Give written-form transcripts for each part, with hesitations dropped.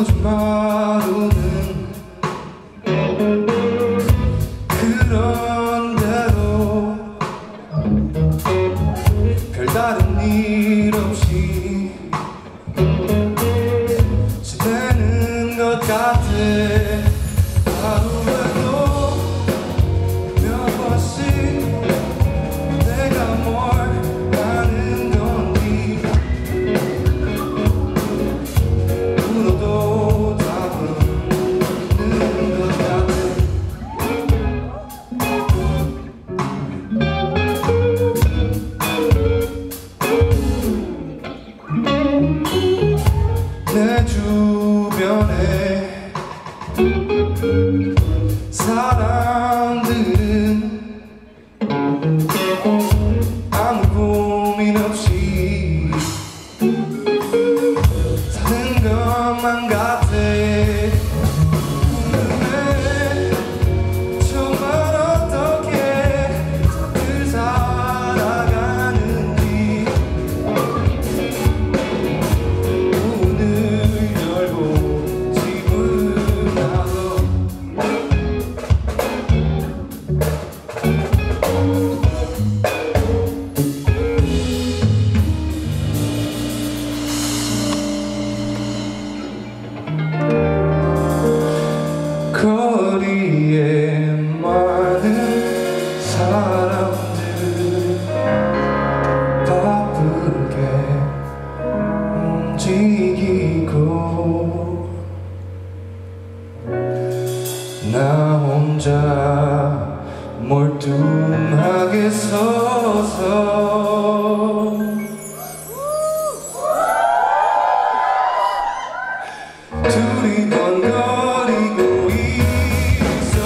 거짓말로는 그런 대로 별다른 일 없이 지내는 것 같아. 하루에도 몇 번씩 내가 뭘 하는 건지 울어도 답은 없는 것 같아. 내 주변에 사람들은 아무 고민 없이 사는 것만 같아. 근데 정말 어떻게 다들 살아가는지 문을 열고 집을 나서 거리에 많은 사람들 바쁘게 움직이고 나 혼자 멀뚱하게 서서 둘이 번거리고 있어.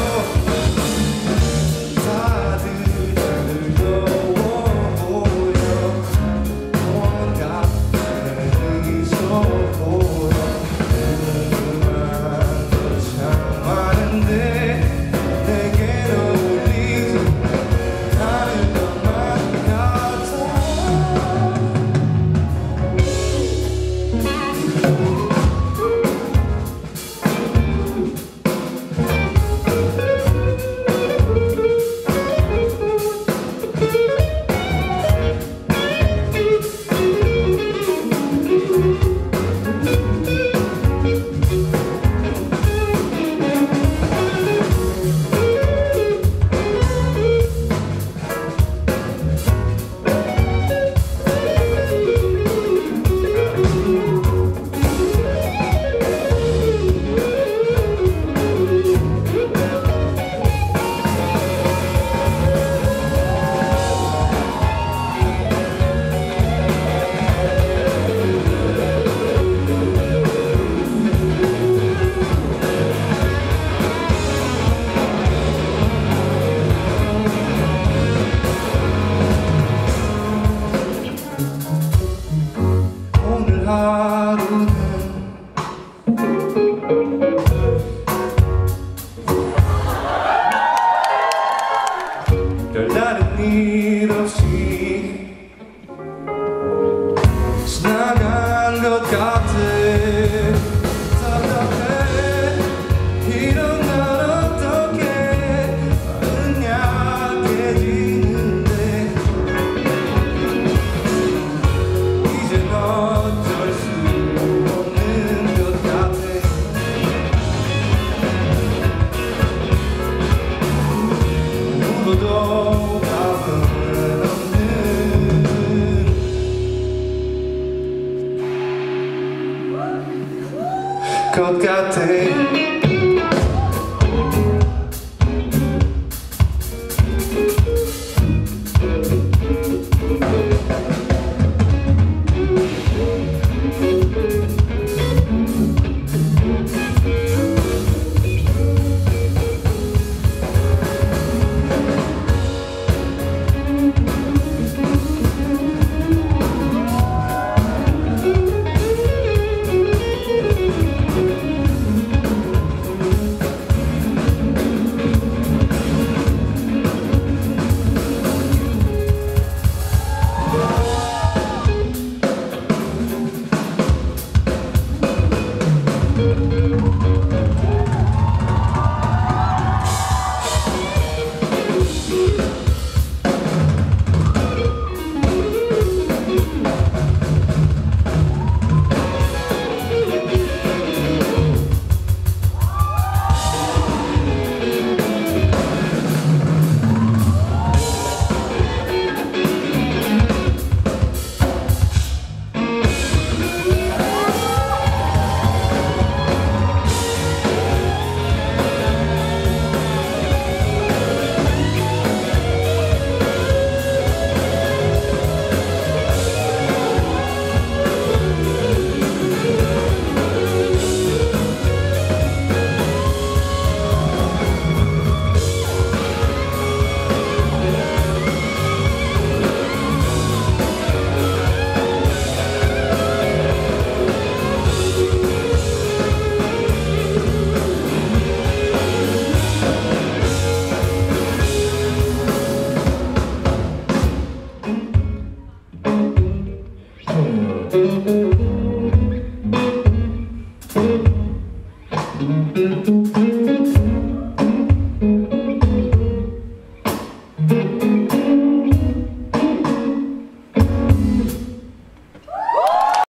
다들 즐거워 보여. 뭔가 있어 보여. 궁금한 것 참 많은데 내게 어울리지 않을 것만 같아. 오늘 하루는 별다른 일 없이 지나간 것 같아. 답답해. 이런 날 어떻게 마음은 약해지는데 이젠 어쩔 수 없는 것 같아. 누구도 답은 없는 것 같아.